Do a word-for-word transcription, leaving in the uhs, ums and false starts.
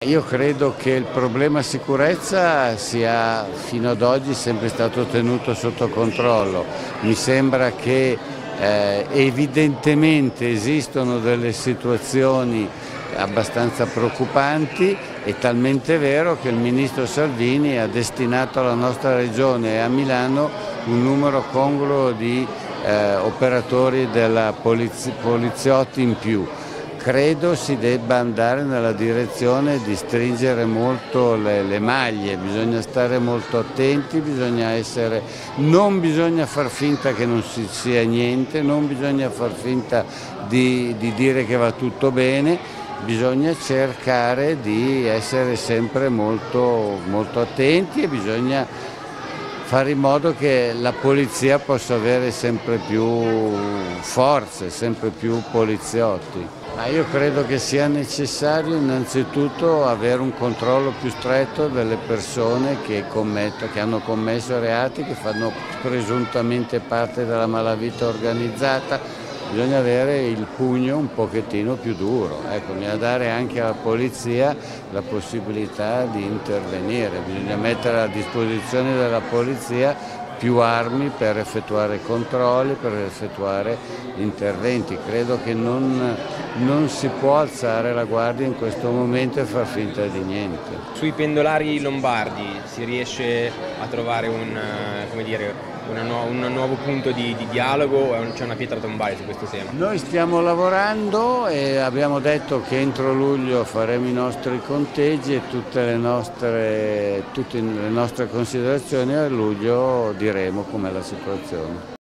Io credo che il problema sicurezza sia fino ad oggi sempre stato tenuto sotto controllo. Mi sembra che eh, evidentemente esistono delle situazioni abbastanza preoccupanti, è talmente vero che il ministro Salvini ha destinato alla nostra regione e a Milano un numero congruo di eh, operatori della polizia, poliziotti in più. Credo si debba andare nella direzione di stringere molto le, le maglie, bisogna stare molto attenti, bisogna essere, non bisogna far finta che non si sia niente, non bisogna far finta di, di dire che va tutto bene, bisogna cercare di essere sempre molto, molto attenti e bisogna fare in modo che la polizia possa avere sempre più forze, sempre più poliziotti. Ma io credo che sia necessario innanzitutto avere un controllo più stretto delle persone che, commetto, che hanno commesso reati, che fanno presuntamente parte della malavita organizzata. Bisogna avere il pugno un pochettino più duro, ecco, bisogna dare anche alla polizia la possibilità di intervenire, bisogna mettere a disposizione della polizia più armi per effettuare controlli, per effettuare interventi. Credo che non, non si può alzare la guardia in questo momento e far finta di niente. Sui pendolari lombardi si riesce a trovare un, come dire, una nu un nuovo punto di, di dialogo o c'è una pietra tombale su questo tema? Noi stiamo lavorando e abbiamo detto che entro luglio faremo i nostri conteggi e tutte le nostre, tutte le nostre considerazioni a luglio diremo com'è la situazione.